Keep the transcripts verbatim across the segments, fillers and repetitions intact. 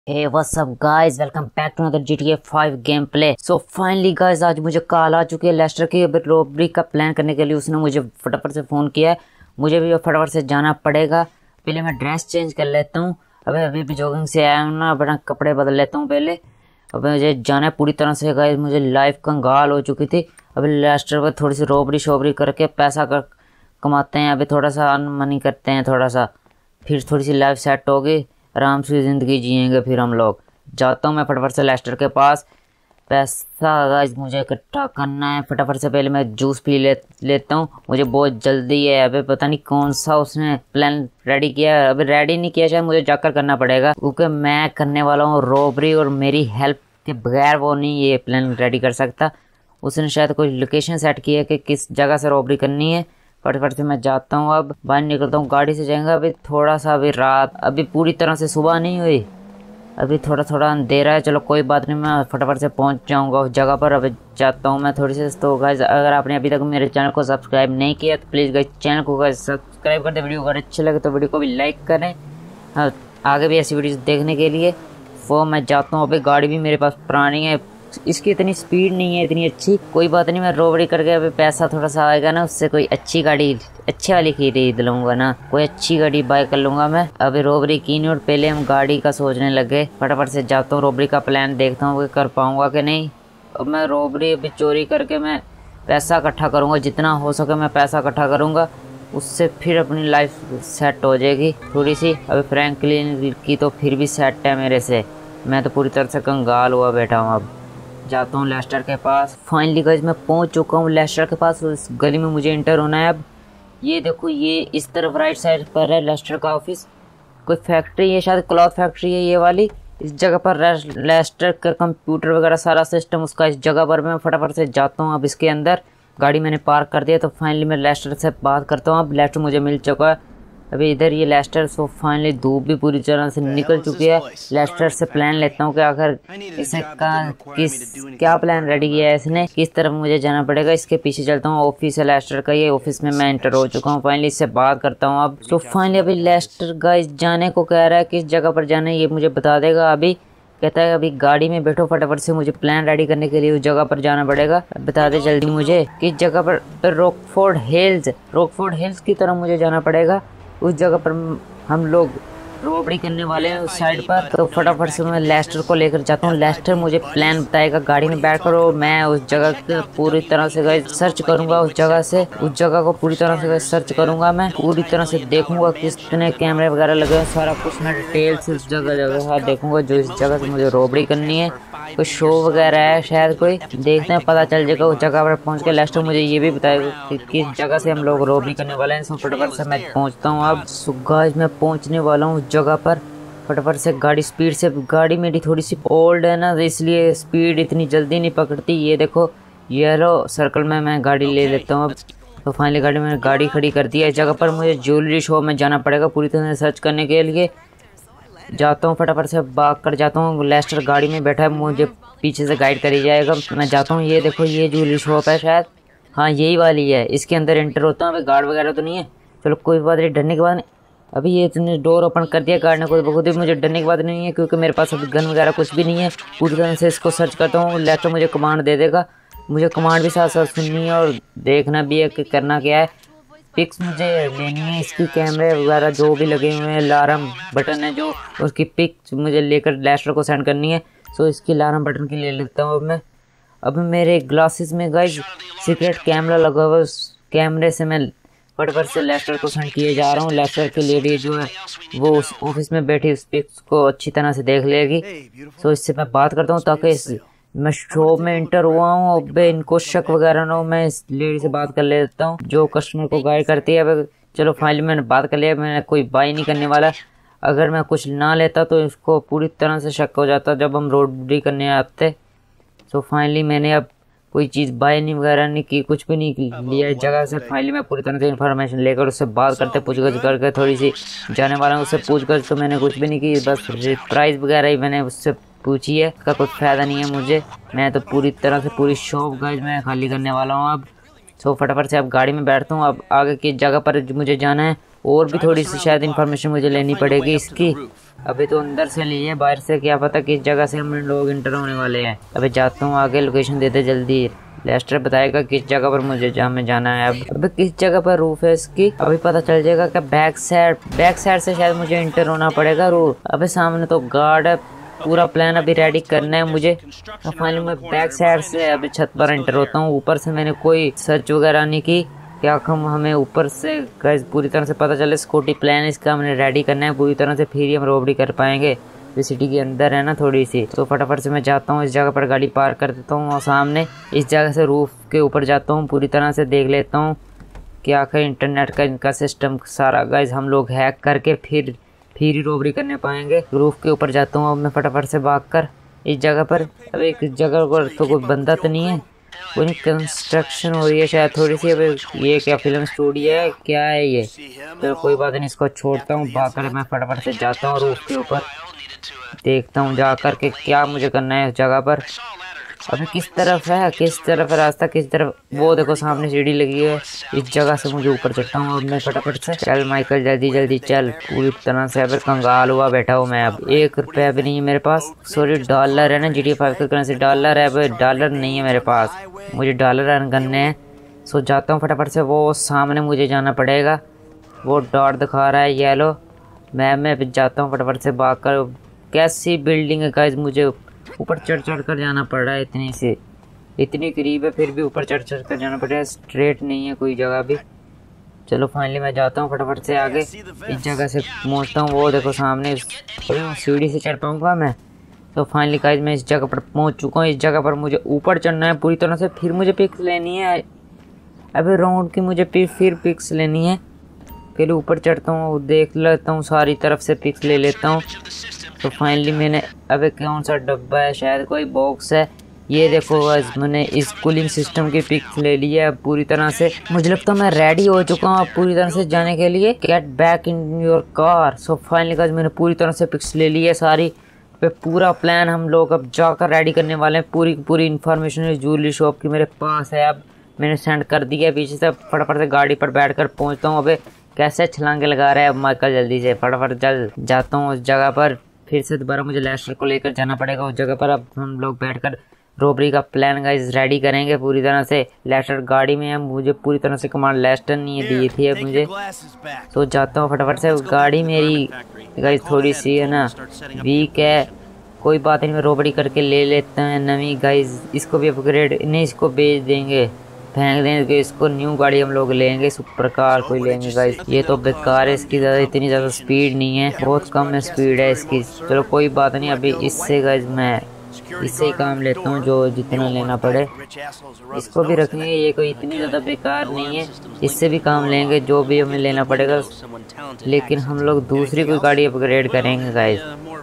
Hey what's up guys, welcome back to another G T A five game play. So finally guys, आज मुझे call आ चुकी है Lester की robbery का plan करने के लिए। उसने मुझे फटाफट से फ़ोन किया है, मुझे भी फटाफट से जाना पड़ेगा। पहले मैं ड्रेस चेंज कर लेता हूँ। अबे अभी भी जॉगिंग से आया हूँ ना, अपना कपड़े बदल लेता हूँ पहले। अब मुझे जाना है पूरी तरह से गाइस, मुझे लाइफ कंगाल हो चुकी थी। अभी लेस्टर पर थोड़ी सी रॉबरी शोबरी करके पैसा कर कमाते हैं। अभी थोड़ा सा अर्न मनी करते हैं थोड़ा सा, फिर थोड़ी सी लाइफ सेट होगी, आराम से ज़िंदगी जिएंगे फिर हम लोग। जाता हूँ मैं फटाफट से लेस्टर के पास। पैसा गाइस मुझे इकट्ठा करना है फटाफट से। पहले मैं जूस पी ले लेता हूँ, मुझे बहुत जल्दी है। अभी पता नहीं कौन सा उसने प्लान रेडी किया है, अभी रेडी नहीं किया, शायद मुझे जाकर करना पड़ेगा क्योंकि मैं करने वाला हूँ रॉबरी और मेरी हेल्प के बगैर वो नहीं ये प्लान रेडी कर सकता। उसने शायद कोई लोकेशन सेट की है कि किस जगह से रॉबरी करनी है। फटाफट से मैं जाता हूँ, अब बाहर निकलता हूँ, गाड़ी से जाएंगे। अभी थोड़ा सा अभी रात, अभी पूरी तरह से सुबह नहीं हुई, अभी थोड़ा थोड़ा अंधेरा है। चलो कोई बात नहीं, मैं फटाफट से पहुँच जाऊँगा उस जगह पर। अभी जाता हूँ मैं थोड़ी सी। तो गाइस, अगर आपने अभी तक मेरे चैनल को सब्सक्राइब नहीं किया तो प्लीज़ गाइस चैनल को गाइस सब्सक्राइब कर दे। वीडियो अगर अच्छे लगे तो वीडियो को भी लाइक करें। हाँ, आगे भी ऐसी वीडियोस देखने के लिए। वो मैं जाता हूँ। अभी गाड़ी भी मेरे पास पुरानी है, इसकी इतनी स्पीड नहीं है इतनी अच्छी। कोई बात नहीं, मैं रॉबरी करके अभी पैसा थोड़ा सा आएगा ना, उससे कोई अच्छी गाड़ी अच्छी वाली खरीद लूँगा ना, कोई अच्छी गाड़ी बाय कर लूँगा मैं। अभी रॉबरी की नहीं और पहले हम गाड़ी का सोचने लगे। फटाफट से जाता हूँ, रॉबरी का प्लान देखता हूँ कि कर पाऊँगा कि नहीं। अब मैं रॉबरी अभी चोरी करके मैं पैसा इकट्ठा करूँगा, जितना हो सके मैं पैसा इकट्ठा करूँगा, उससे फिर अपनी लाइफ सेट हो जाएगी थोड़ी सी। अभी फ्रैंकलिन की तो फिर भी सेट है मेरे से, मैं तो पूरी तरह से कंगाल हुआ बैठा हूँ। अब जाता हूँ लेस्टर के पास। फाइनली गाइस मैं पहुँच चुका हूँ लेस्टर के पास। इस गली में मुझे इंटर होना है। अब ये देखो, ये इस तरफ राइट साइड पर है लेस्टर का ऑफिस। कोई फैक्ट्री है, शायद क्लॉथ फैक्ट्री है ये वाली। इस जगह पर लेस्टर का कंप्यूटर वगैरह सारा सिस्टम उसका इस जगह पर। मैं फटाफट से जाता हूँ अब इसके अंदर। गाड़ी मैंने पार्क कर दिया, तो फाइनली मैं लेस्टर से बात करता हूँ। अब लेस्टर मुझे मिल चुका है। अभी इधर ये लेस्टर, सो फाइनली धूप भी पूरी तरह से निकल चुकी है। लेस्टर से प्लान लेता हूँ कि आखिर इसे का किस क्या प्लान रेडी किया है इसने, किस तरफ मुझे जाना पड़ेगा। इसके पीछे चलता हूँ। ऑफिस है लेस्टर का, ये ऑफिस में मैं एंटर हो चुका हूँ। फाइनली इससे बात करता हूँ अब। तो फाइनली अभी लेस्टर गाइस जाने को कह रहा है, किस जगह पर जाना है ये मुझे बता देगा। अभी कहता है अभी गाड़ी में बैठो, फटाफट से मुझे प्लान रेडी करने के लिए उस जगह पर जाना पड़ेगा। बता दे जल्दी मुझे किस जगह पर। रॉकफोर्ड हिल्स, रॉकफोर्ड हिल्स की तरफ मुझे जाना पड़ेगा। उस जगह पर हम लोग रॉबरी करने वाले हैं उस साइड पर। तो फटाफट से मैं लेस्टर को लेकर जाता हूँ। लेस्टर मुझे प्लान बताएगा गाड़ी में बैठकर, और मैं उस जगह को पूरी तरह से गए सर्च करूंगा। उस जगह से उस जगह को पूरी तरह से गए सर्च करूंगा। मैं पूरी तरह से देखूंगा कितने कैमरे वगैरह लगे हैं, सारा कुछ मैं डिटेल से उस जगह जगह देखूंगा जो इस जगह से मुझे रॉबरी करनी है। कोई शो वगैरह है शायद, कोई देखते हैं, पता चल जाएगा। उस जगह पर पहुंच के लेस्टर मुझे ये भी बताएगा कि किस जगह से हम लोग रॉबरी करने वाले हैं। सो फटाफट से मैं पहुंचता हूं अब। सो गाइस मैं पहुंचने वाला हूं उस जगह पर। फटाफट से गाड़ी स्पीड से, गाड़ी मेरी थोड़ी सी ओल्ड है ना, इसलिए स्पीड इतनी जल्दी नहीं पकड़ती। ये देखो येलो सर्कल में मैं गाड़ी ले लेता हूँ अब। तो फाइनली गाड़ी मैंने गाड़ी खड़ी कर दी है। इस जगह पर मुझे ज्वेलरी शॉप में जाना पड़ेगा पूरी तरह से सर्च करने के लिए। जाता हूँ फटाफट से, भाग कर जाता हूँ। लेस्टर गाड़ी में बैठा है, मुझे पीछे से गाइड करी जाएगा। मैं जाता हूँ। ये देखो ये ज्वेलरी शॉप है शायद, हाँ यही वाली है। इसके अंदर एंटर होता हूँ। अभी गार्ड वगैरह तो नहीं है, चलो कोई बात नहीं। डरने के बाद नहीं, अभी ये इतने डोर ओपन कर दिया गार्ड ने, कोई बहुत ही मुझे डरने की बात नहीं है क्योंकि मेरे पास अभी गन वगैरह कुछ भी नहीं है। पूरी तरह से इसको सर्च करता हूँ। लेस्टर मुझे कमांड दे देगा, मुझे कमांड भी साथ साथ सुननी है और देखना भी है कि करना क्या है। पिक्स मुझे लेनी है इसकी, कैमरे वगैरह जो भी लगे हुए हैं, अलार्म बटन है जो, उसकी पिक्स मुझे लेकर लेस्टर को सेंड करनी है। सो इसकी अलार्म बटन की ले लेता हूँ अब मैं। अब मेरे ग्लासेस में गाइस सीक्रेट कैमरा लगा हुआ है, उस कैमरे से मैं फटाफट से लेस्टर को सेंड किए जा रहा हूँ। लेस्टर की लेडी जो है वो उस ऑफिस में बैठी उस पिक्स को अच्छी तरह से देख लेगी। सो इससे मैं बात करता हूँ ताकि इस मैं शॉप में इंटर हुआ हूँ। अब इनको शक वगैरह ना हो, मैं इस लेडी से बात कर लेता हूँ जो कस्टमर को गाइड करती है। अब चलो फाइनली मैंने बात कर लिया, मैंने कोई बाई नहीं करने वाला। अगर मैं कुछ ना लेता तो इसको पूरी तरह से शक हो जाता जब हम रॉबरी करने आते। सो फाइनली मैंने अब कोई चीज़ बाय नहीं वगैरह नहीं की, कुछ भी नहीं की लिया इस जगह से। फाइनली मैं पूरी तरह से इन्फॉर्मेशन लेकर उससे बात करते पूछगछ करके थोड़ी सी जाने वाला हूँ। उससे पूछगछ तो मैंने कुछ भी नहीं की, बस प्राइस वगैरह ही मैंने उससे पूछी है। इसका कुछ फ़ायदा नहीं है मुझे, मैं तो पूरी तरह से पूरी शॉप गाइस मैं खाली करने वाला हूँ अब। सो फटाफट से अब गाड़ी में बैठता हूँ। अब आगे की जगह पर मुझे जाना है और भी थोड़ी सी शायद इन्फॉर्मेशन मुझे लेनी पड़ेगी इसकी। अभी तो अंदर से लिए है, बाहर से क्या पता किस जगह से हम लोग इंटर होने वाले हैं। अभी जाता हूँ आगे, लोकेशन देते जल्दी। लेस्टर बताएगा किस जगह पर मुझे जहाँ में जाना है। अब अभी किस जगह पर रूफ है इसकी अभी पता चल जाएगा। क्या बैक साइड बैक साइड से शायद मुझे इंटर होना पड़ेगा रूफ। अभी सामने तो गार्ड है, पूरा प्लान अभी रेडी करना है मुझे। तो फाइनली मैं बैक साइड से अभी छत पर एंटर होता हूँ। ऊपर से मैंने कोई सर्च वगैरह नहीं की, क्या हम हमें ऊपर से गाइस पूरी तरह से पता चले सिक्योरिटी प्लान इसका हमने रेडी करना है पूरी तरह से, फिर ही हम रॉबरी कर पाएंगे। ये सिटी के अंदर है ना थोड़ी सी, तो फटाफट से मैं जाता हूँ इस जगह पर, गाड़ी पार्क कर देता हूँ और सामने इस जगह से रूफ के ऊपर जाता हूँ, पूरी तरह से देख लेता हूँ कि आखिर इंटरनेट का इनका सिस्टम सारा गाइस हम लोग हैक करके फिर फिर ही रॉबरी करने पाएंगे। रूफ के ऊपर जाता हूँ अब मैं फटाफट से भाग कर इस जगह पर। अब एक जगह पर तो कोई बंदा तो नहीं है, कोई कंस्ट्रक्शन हो रही है शायद थोड़ी सी। अब ये क्या फिल्म स्टूडियो है क्या है ये, तो कोई बात नहीं, इसको छोड़ता हूँ। भाग कर मैं फटाफट से जाता हूँ रूफ के ऊपर, देखता हूँ जा कर के क्या मुझे करना है उस जगह पर। अभी किस तरफ है किस तरफ है रास्ता, किस तरफ, वो देखो सामने सीढ़ी लगी है, इस जगह से मुझे ऊपर चढ़ता हूँ। अब मैं फटाफट से, चल माइकल जल्दी जल्दी चल, पूरी तरह से अब कंगाल हुआ बैठा हूँ मैं। अब एक रुपया भी नहीं है मेरे पास, सॉरी डॉलर है ना, जी टी फाइव का करेंसी डॉलर है, अब डॉलर नहीं है मेरे पास, मुझे डॉलर अर्न करने हैं। सो जाता हूँ फटाफट से, वो सामने मुझे जाना पड़ेगा, वो डॉट दिखा रहा है येलो। मैं मैं जाता हूँ फटाफट से भाग कर। कैसी बिल्डिंग है गाइस, मुझे ऊपर चढ़ चढ़ कर जाना पड़ रहा है, इतनी से इतनी करीब है फिर भी ऊपर चढ़ चढ़ कर जाना पड़ रहा है, स्ट्रेट नहीं है कोई जगह भी। चलो फाइनली मैं जाता हूँ फटाफट से आगे, इस जगह से पहुँचता हूँ। वो देखो सामने सीढ़ी से चढ़ पाऊँगा मैं। तो फाइनली गाइस मैं इस जगह पर पहुँच चुका हूँ। इस जगह पर मुझे ऊपर चढ़ना है पूरी तरह से, फिर मुझे पिक्स लेनी है। अभी राउंड की मुझे फिर पिक्स लेनी है, फिर ऊपर चढ़ता हूँ, देख लेता हूँ सारी तरफ से पिक्स ले लेता हूँ। तो फाइनली मैंने, अबे कौन सा डब्बा है, शायद कोई बॉक्स है, ये देखो गाइस मैंने इस कूलिंग सिस्टम की पिक्स ले ली है पूरी तरह से। मुझे लगता है मैं रेडी हो चुका हूँ अब पूरी तरह से जाने के लिए। Get back in your car. So finally guys मैंने पूरी तरह से पिक्स ले ली है सारी, पे पूरा प्लान हम लोग अब जाकर रेडी करने वाले हैं। पूरी पूरी इन्फॉर्मेशन ज्वेलरी शॉप की मेरे पास है, अब मैंने सेंड कर दिया है पीछे से। फटाफट से गाड़ी पर बैठ कर पहुँचता हूँ। अबे कैसे छलांगे लगा रहा है अब माइकल, जल्दी से फटाफट चल जाता हूँ उस जगह पर। फिर से दोबारा मुझे लेस्टर को लेकर जाना पड़ेगा उस जगह पर। अब हम लोग बैठकर रॉबरी का प्लान गाइस रेडी करेंगे पूरी तरह से। लेस्टर गाड़ी में है, मुझे पूरी तरह से कमांड लेस्टर नहीं दी थी अब मुझे। तो जाता हूँ फटाफट से, गाड़ी मेरी गाइस थोड़ी सी है ना वीक है, कोई बात नहीं, मैं रॉबरी करके ले लेते हैं नवी गाइस। इसको भी अपग्रेड नहीं, इसको बेच देंगे, फेंक देंगे इसको, न्यू गाड़ी हम लोग लेंगे, सुपर कार कोई लेंगे गाइस। ये तो बेकार है, इसकी ज़्यादा इतनी ज़्यादा स्पीड नहीं है, बहुत कम है स्पीड है इसकी। चलो कोई बात नहीं, अभी इससे गाइस मैं इससे ही काम लेता हूँ जो जितना लेना पड़े। इसको भी रखेंगे, ये कोई इतनी ज़्यादा बेकार नहीं है, इससे भी काम लेंगे जो भी हमें लेना पड़ेगा। लेकिन हम लोग दूसरी कोई गाड़ी अपग्रेड करेंगे गाइस।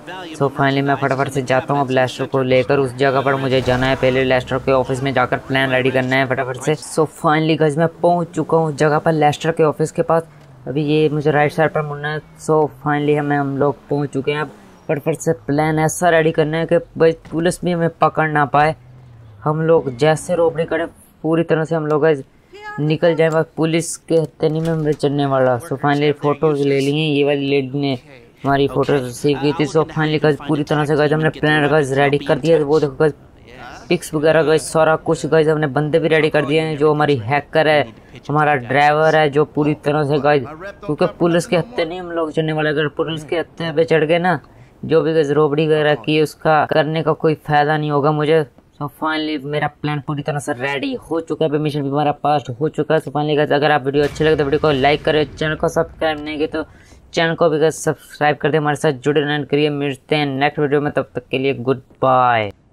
सो फाइनली मैं फटाफट से जाता हूँ अब लेस्टर को लेकर उस जगह पर मुझे जाना है। पहले लेस्टर के ऑफिस में जाकर प्लान रेडी करना है फटाफट से। सो फाइनली गाइस मैं पहुँच चुका हूँ उस जगह पर लेस्टर के ऑफिस के पास। अभी ये मुझे राइट साइड पर मुड़ना है। सो फाइनली हमें हम लोग पहुँच चुके हैं। अब फटाफट से प्लान ऐसा रेडी करना है कि भाई पुलिस भी हमें पकड़ ना पाए। हम लोग जैसे रॉबरी करें पूरी तरह से हम लोग निकल जाए, बस पुलिस के हत्यानी में हमें चढ़ने वाला। सो फाइनली फ़ोटोज़ ले लिए, ये वाली लेडी ने हमारी फ़ोटो सेव की थी। सो फाइनली गाइस पूरी तरह से गाइस हमने प्लान गाइस रेडी कर दिया। वो देखो गाइस पिक्स वगैरह गाइस सारा कुछ गाइस हमने बंदे भी रेडी कर दिए हैं। जो हमारी हैकर है, हमारा ड्राइवर है, जो पूरी तरह से गाइस, क्योंकि पुलिस के हत्थे नहीं हम लोग चढ़ने वाले। अगर पुलिस के हत्थे पे चढ़ गए ना, जो भी गाइस रॉबरी वगैरह की उसका करने का कोई फायदा नहीं होगा मुझे। सो फाइनली मेरा प्लान पूरी तरह से रेडी हो चुका है, मिशन भी हमारा पास हो चुका है। सो फाइनली गाइस अगर आप वीडियो अच्छी लगे तो वीडियो को लाइक करें, चैनल को सब्सक्राइब नहीं किया तो चैनल को भी सब्सक्राइब कर दे, हमारे साथ जुड़े रहना करिए। मिलते हैं नेक्स्ट वीडियो में, तब तक के लिए गुड बाय।